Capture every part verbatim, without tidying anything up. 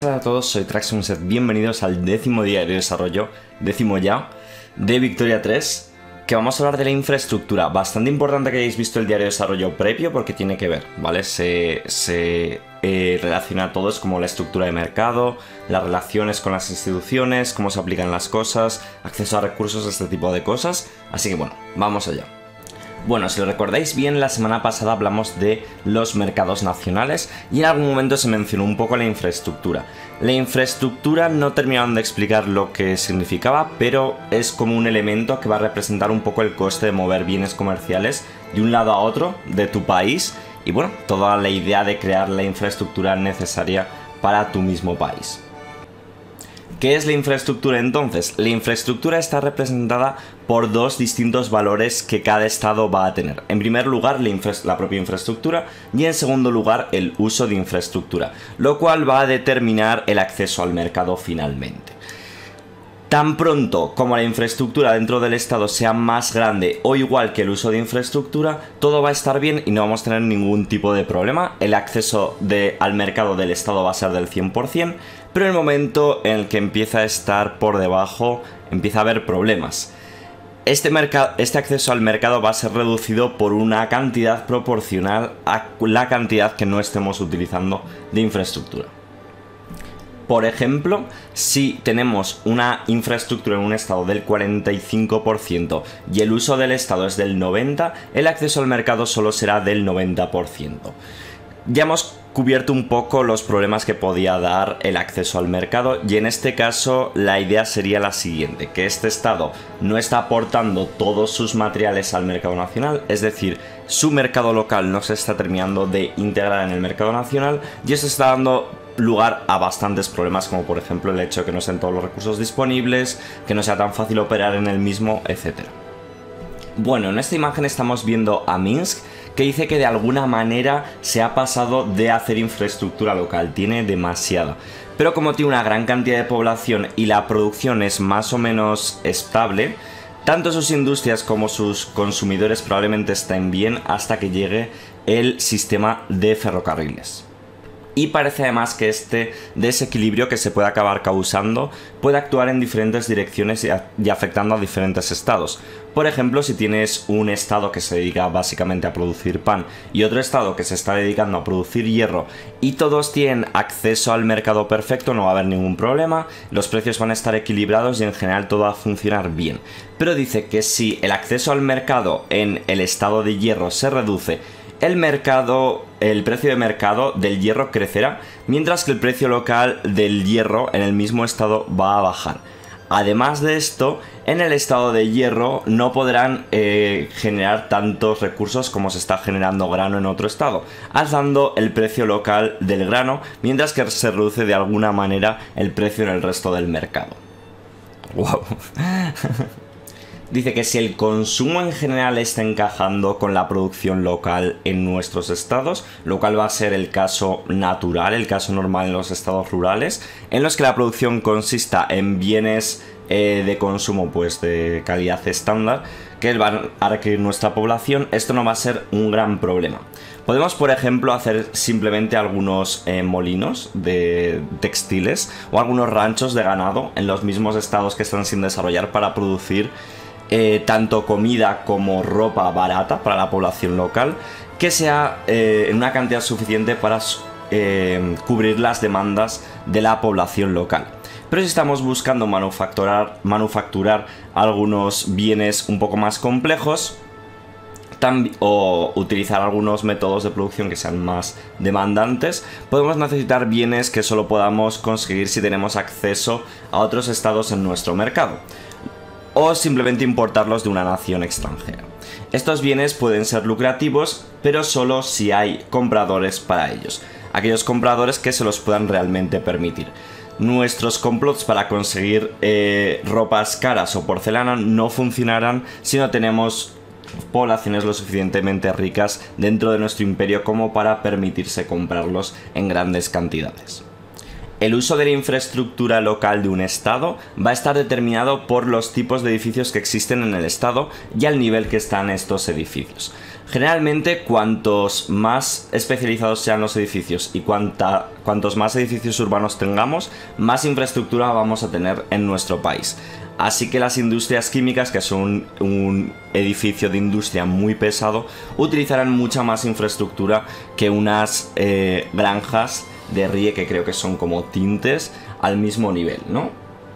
Hola a todos, soy Traxxonset, bienvenidos al décimo diario de desarrollo, décimo ya, de Victoria tres, que vamos a hablar de la infraestructura. Bastante importante que hayáis visto el diario de desarrollo previo porque tiene que ver, ¿vale? Se, se eh, relaciona a todos como la estructura de mercado, las relaciones con las instituciones, cómo se aplican las cosas, acceso a recursos, este tipo de cosas. Así que bueno, vamos allá. Bueno, si lo recordáis bien, la semana pasada hablamos de los mercados nacionales y en algún momento se mencionó un poco la infraestructura. La infraestructura no terminaron de explicar lo que significaba, pero es como un elemento que va a representar un poco el coste de mover bienes comerciales de un lado a otro de tu país y bueno, toda la idea de crear la infraestructura necesaria para tu mismo país. ¿Qué es la infraestructura entonces? La infraestructura está representada por dos distintos valores que cada estado va a tener. En primer lugar, la, la propia infraestructura y en segundo lugar, el uso de infraestructura, lo cual va a determinar el acceso al mercado finalmente. Tan pronto como la infraestructura dentro del estado sea más grande o igual que el uso de infraestructura, todo va a estar bien y no vamos a tener ningún tipo de problema. El acceso de, al mercado del estado va a ser del cien por cien, pero en el momento en el que empieza a estar por debajo, empieza a haber problemas. Este, este acceso al mercado va a ser reducido por una cantidad proporcional a la cantidad que no estemos utilizando de infraestructura. Por ejemplo, si tenemos una infraestructura en un estado del cuarenta y cinco por ciento y el uso del estado es del noventa por ciento, el acceso al mercado solo será del noventa por ciento. Ya hemos cubierto un poco los problemas que podía dar el acceso al mercado y en este caso la idea sería la siguiente, que este estado no está aportando todos sus materiales al mercado nacional, es decir, su mercado local no se está terminando de integrar en el mercado nacional y eso está dando lugar a bastantes problemas, como por ejemplo el hecho de que no sean todos los recursos disponibles, que no sea tan fácil operar en el mismo, etcétera. Bueno, en esta imagen estamos viendo a Minsk, que dice que de alguna manera se ha pasado de hacer infraestructura local, tiene demasiada. Pero como tiene una gran cantidad de población y la producción es más o menos estable, tanto sus industrias como sus consumidores probablemente estén bien hasta que llegue el sistema de ferrocarriles. Y parece además que este desequilibrio que se puede acabar causando puede actuar en diferentes direcciones y afectando a diferentes estados. Por ejemplo, si tienes un estado que se dedica básicamente a producir pan y otro estado que se está dedicando a producir hierro y todos tienen acceso al mercado perfecto, no va a haber ningún problema, los precios van a estar equilibrados y en general todo va a funcionar bien. Pero dice que si el acceso al mercado en el estado de hierro se reduce, el mercado, el precio de mercado del hierro crecerá, mientras que el precio local del hierro en el mismo estado va a bajar. Además de esto, en el estado de hierro no podrán eh, generar tantos recursos como se está generando grano en otro estado, alzando el precio local del grano, mientras que se reduce de alguna manera el precio en el resto del mercado. Wow. Dice que si el consumo en general está encajando con la producción local en nuestros estados, lo cual va a ser el caso natural, el caso normal en los estados rurales, en los que la producción consista en bienes eh, de consumo pues de calidad estándar, que van a requerir nuestra población, esto no va a ser un gran problema. Podemos, por ejemplo, hacer simplemente algunos eh, molinos de textiles o algunos ranchos de ganado en los mismos estados que están sin desarrollar para producir Eh, tanto comida como ropa barata para la población local, que sea eh, en una cantidad suficiente para eh, cubrir las demandas de la población local. Pero si estamos buscando manufacturar, manufacturar algunos bienes un poco más complejos o utilizar algunos métodos de producción que sean más demandantes, podemos necesitar bienes que solo podamos conseguir si tenemos acceso a otros estados en nuestro mercado, o simplemente importarlos de una nación extranjera. Estos bienes pueden ser lucrativos, pero solo si hay compradores para ellos, aquellos compradores que se los puedan realmente permitir. Nuestros complots para conseguir eh, ropas caras o porcelana no funcionarán si no tenemos poblaciones lo suficientemente ricas dentro de nuestro imperio como para permitirse comprarlos en grandes cantidades. El uso de la infraestructura local de un estado va a estar determinado por los tipos de edificios que existen en el estado y al nivel que están estos edificios. Generalmente, cuantos más especializados sean los edificios y cuanta, cuantos más edificios urbanos tengamos, más infraestructura vamos a tener en nuestro país. Así que las industrias químicas, que son un edificio de industria muy pesado, utilizarán mucha más infraestructura que unas eh, granjas de ríe, que creo que son como tintes al mismo nivel, ¿no?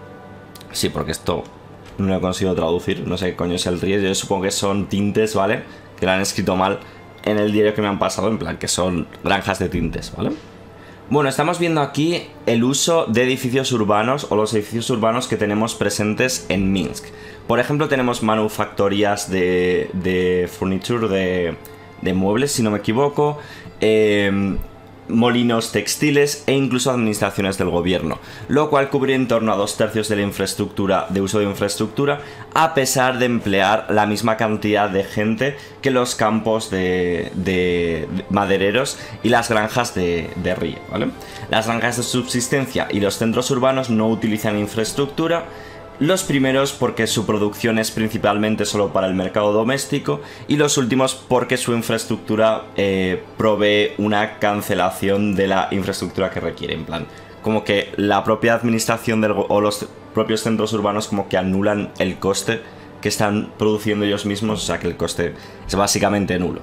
Sí, porque esto no lo he conseguido traducir, no sé qué coño es el ríe, yo supongo que son tintes, ¿vale? Que lo han escrito mal en el diario que me han pasado, en plan que son granjas de tintes, ¿vale? Bueno, estamos viendo aquí el uso de edificios urbanos o los edificios urbanos que tenemos presentes en Minsk. Por ejemplo, tenemos manufactorías de, de furniture, de, de muebles, si no me equivoco, eh, molinos textiles e incluso administraciones del gobierno, lo cual cubre en torno a dos tercios de la infraestructura, de uso de infraestructura, a pesar de emplear la misma cantidad de gente que los campos de, de madereros y las granjas de, de río, ¿vale? Las granjas de subsistencia y los centros urbanos no utilizan infraestructura. Los primeros porque su producción es principalmente solo para el mercado doméstico, y los últimos porque su infraestructura eh, provee una cancelación de la infraestructura que requiere. En plan, como que la propia administración del, o los propios centros urbanos como que anulan el coste que están produciendo ellos mismos, o sea que el coste es básicamente nulo.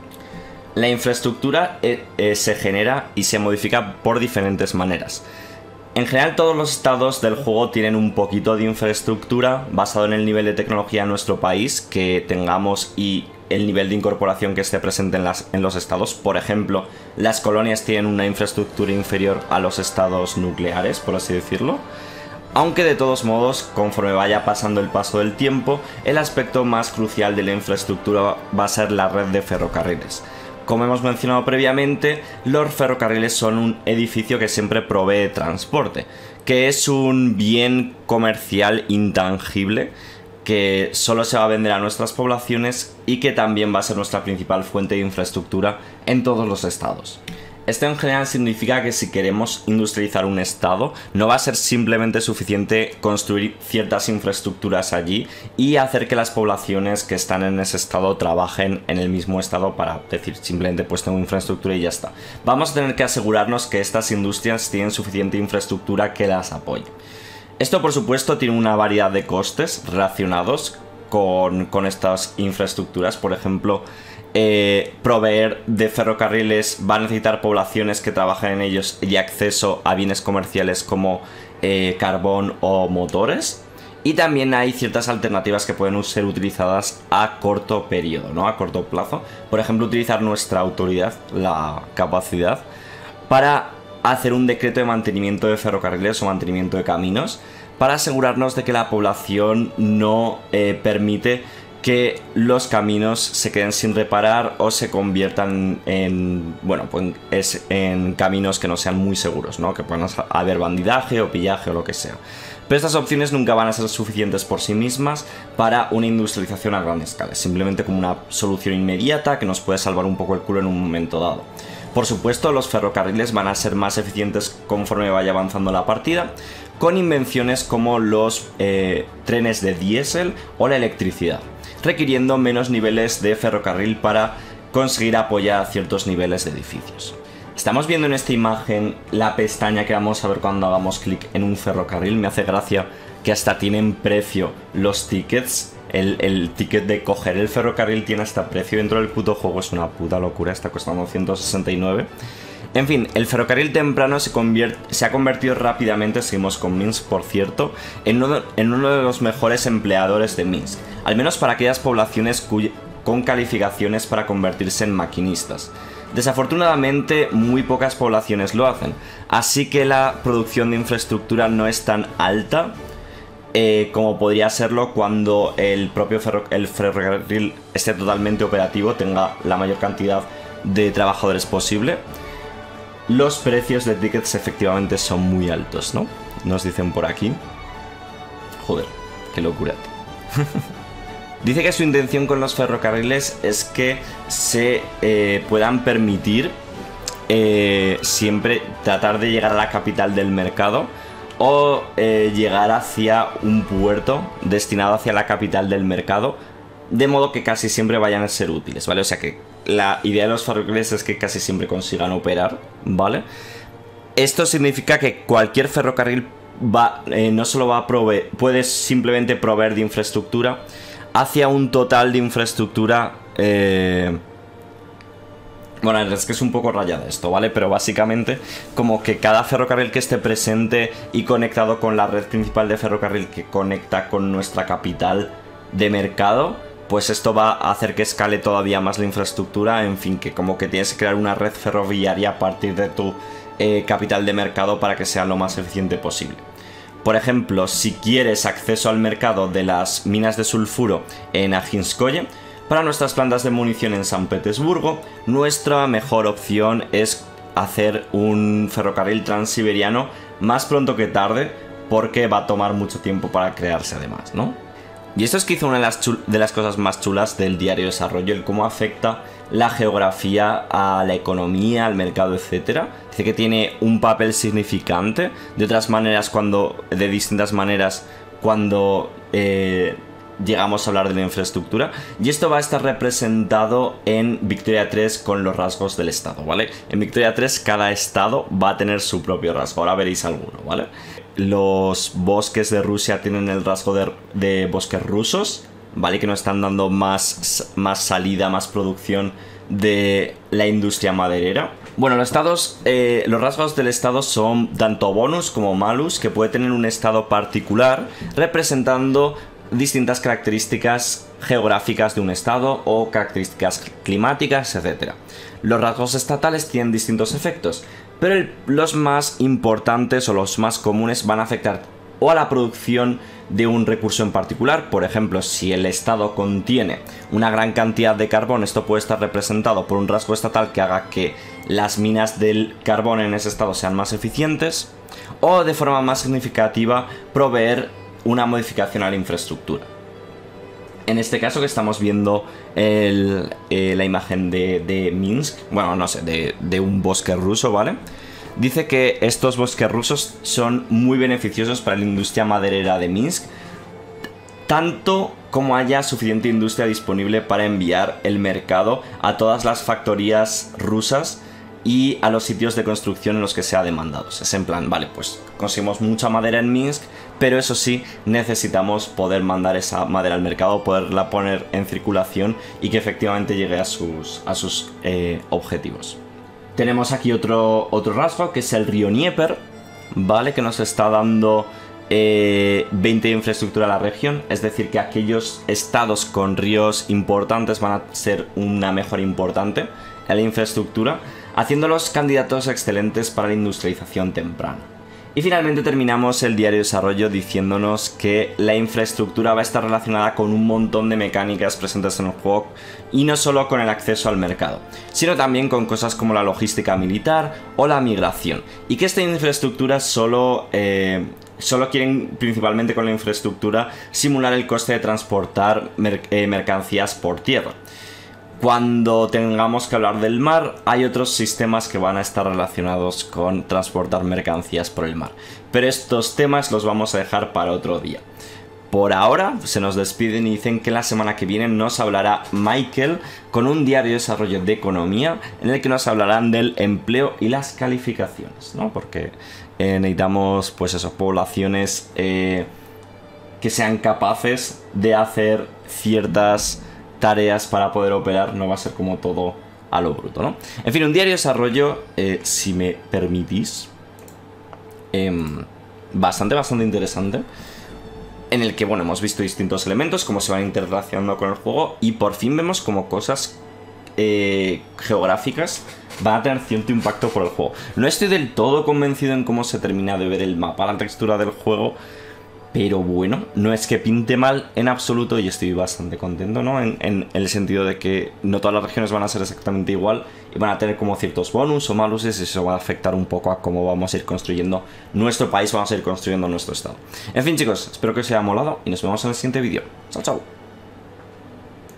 La infraestructura eh, eh, se genera y se modifica por diferentes maneras. En general, todos los estados del juego tienen un poquito de infraestructura basado en el nivel de tecnología en nuestro país que tengamos y el nivel de incorporación que esté presente en, las, en los estados. Por ejemplo, las colonias tienen una infraestructura inferior a los estados nucleares, por así decirlo. Aunque de todos modos, conforme vaya pasando el paso del tiempo, el aspecto más crucial de la infraestructura va a ser la red de ferrocarriles. Como hemos mencionado previamente, los ferrocarriles son un edificio que siempre provee transporte, que es un bien comercial intangible que solo se va a vender a nuestras poblaciones y que también va a ser nuestra principal fuente de infraestructura en todos los estados. Esto en general significa que si queremos industrializar un estado, no va a ser simplemente suficiente construir ciertas infraestructuras allí y hacer que las poblaciones que están en ese estado trabajen en el mismo estado para decir simplemente pues tengo infraestructura y ya está. Vamos a tener que asegurarnos que estas industrias tienen suficiente infraestructura que las apoye. Esto por supuesto tiene una variedad de costes relacionados con, con estas infraestructuras. Por ejemplo, Eh, proveer de ferrocarriles va a necesitar poblaciones que trabajen en ellos y acceso a bienes comerciales como eh, carbón o motores. Y también hay ciertas alternativas que pueden ser utilizadas a corto periodo, ¿no? A corto plazo. Por ejemplo, utilizar nuestra autoridad, la capacidad, para hacer un decreto de mantenimiento de ferrocarriles o mantenimiento de caminos, para asegurarnos de que la población no eh, permite que los caminos se queden sin reparar o se conviertan en, bueno, pues es en caminos que no sean muy seguros, ¿no? Que puedan haber bandidaje o pillaje o lo que sea. Pero estas opciones nunca van a ser suficientes por sí mismas para una industrialización a gran escala, simplemente como una solución inmediata que nos puede salvar un poco el culo en un momento dado. Por supuesto, los ferrocarriles van a ser más eficientes conforme vaya avanzando la partida, con invenciones como los eh, trenes de diésel o la electricidad, requiriendo menos niveles de ferrocarril para conseguir apoyar a ciertos niveles de edificios. Estamos viendo en esta imagen la pestaña que vamos a ver cuando hagamos clic en un ferrocarril. Me hace gracia que hasta tienen precio los tickets. El, el ticket de coger el ferrocarril tiene hasta precio dentro del puto juego. Es una puta locura, está costando ciento sesenta y nueve. En fin, el ferrocarril temprano se, se ha convertido rápidamente, seguimos con Minsk por cierto, en uno, en uno de los mejores empleadores de Minsk, al menos para aquellas poblaciones con calificaciones para convertirse en maquinistas. Desafortunadamente, muy pocas poblaciones lo hacen, así que la producción de infraestructura no es tan alta eh, como podría serlo cuando el propio ferro el ferrocarril esté totalmente operativo, tenga la mayor cantidad de trabajadores posible. Los precios de tickets efectivamente son muy altos, ¿no? Nos dicen por aquí. Joder, qué locura. Dice que su intención con los ferrocarriles es que se eh, puedan permitir eh, siempre tratar de llegar a la capital del mercado o eh, llegar hacia un puerto destinado hacia la capital del mercado de modo que casi siempre vayan a ser útiles, ¿vale? O sea que la idea de los ferrocarriles es que casi siempre consigan operar, ¿vale? Esto significa que cualquier ferrocarril va, eh, no solo va a proveer, puede simplemente proveer de infraestructura hacia un total de infraestructura... Eh, bueno, es que es un poco rayado esto, ¿vale? Pero básicamente como que cada ferrocarril que esté presente y conectado con la red principal de ferrocarril que conecta con nuestra capital de mercado, pues esto va a hacer que escale todavía más la infraestructura, en fin, que como que tienes que crear una red ferroviaria a partir de tu eh, capital de mercado para que sea lo más eficiente posible. Por ejemplo, si quieres acceso al mercado de las minas de sulfuro en Ajinskoye, para nuestras plantas de munición en San Petersburgo, nuestra mejor opción es hacer un ferrocarril transiberiano más pronto que tarde, porque va a tomar mucho tiempo para crearse además, ¿no? Y esto es quizá una de las, de las cosas más chulas del diario de desarrollo, el cómo afecta la geografía a la economía, al mercado, etcétera. Dice que tiene un papel significante, de otras maneras, cuando, de distintas maneras, cuando eh, llegamos a hablar de la infraestructura. Y esto va a estar representado en Victoria tres con los rasgos del estado, ¿vale? En Victoria tres cada estado va a tener su propio rasgo, ahora veréis alguno, ¿vale? Los bosques de Rusia tienen el rasgo de, de bosques rusos, ¿vale? Que nos están dando más, más salida, más producción de la industria maderera. Bueno, los estados, eh, los rasgos del estado son tanto bonus como malus, que puede tener un estado particular representando distintas características geográficas de un estado o características climáticas, etcétera. Los rasgos estatales tienen distintos efectos, pero el, los más importantes o los más comunes van a afectar o a la producción de un recurso en particular. Por ejemplo, si el estado contiene una gran cantidad de carbón, esto puede estar representado por un rasgo estatal que haga que las minas del carbón en ese estado sean más eficientes, o de forma más significativa proveer una modificación a la infraestructura. En este caso que estamos viendo el, eh, la imagen de, de Minsk, bueno, no sé, de, de un bosque ruso, ¿vale? Dice que estos bosques rusos son muy beneficiosos para la industria maderera de Minsk, tanto como haya suficiente industria disponible para enviar el mercado a todas las factorías rusas y a los sitios de construcción en los que sea demandados. Es en plan, vale, pues conseguimos mucha madera en Minsk, pero eso sí, necesitamos poder mandar esa madera al mercado, poderla poner en circulación y que efectivamente llegue a sus, a sus eh, objetivos. Tenemos aquí otro, otro rasgo, que es el río Dnieper, ¿vale? Que nos está dando eh, veinte de infraestructura a la región, es decir, que aquellos estados con ríos importantes van a ser una mejora importante en la infraestructura, haciéndolos candidatos excelentes para la industrialización temprana. Y finalmente terminamos el diario de desarrollo diciéndonos que la infraestructura va a estar relacionada con un montón de mecánicas presentes en el juego y no solo con el acceso al mercado, sino también con cosas como la logística militar o la migración. Y que esta infraestructura solo, eh, solo quieren principalmente con la infraestructura simular el coste de transportar mer eh, mercancías por tierra. Cuando tengamos que hablar del mar, hay otros sistemas que van a estar relacionados con transportar mercancías por el mar. Pero estos temas los vamos a dejar para otro día. Por ahora se nos despiden y dicen que la semana que viene nos hablará Michael con un diario de desarrollo de economía en el que nos hablarán del empleo y las calificaciones, ¿no? Porque eh, necesitamos, pues eso, poblaciones eh, que sean capaces de hacer ciertas tareas para poder operar, no va a ser como todo a lo bruto, ¿no? En fin, un diario de desarrollo, eh, si me permitís, eh, bastante, bastante interesante, en el que, bueno, hemos visto distintos elementos, cómo se van interrelacionando con el juego, y por fin vemos como cosas eh, geográficas van a tener cierto impacto por el juego. No estoy del todo convencido en cómo se termina de ver el mapa, la textura del juego, pero bueno, no es que pinte mal en absoluto y estoy bastante contento, ¿no? En, en el sentido de que no todas las regiones van a ser exactamente igual y van a tener como ciertos bonus o maluses y eso va a afectar un poco a cómo vamos a ir construyendo nuestro país, vamos a ir construyendo nuestro estado. En fin, chicos, espero que os haya molado y nos vemos en el siguiente vídeo. Chao, chao.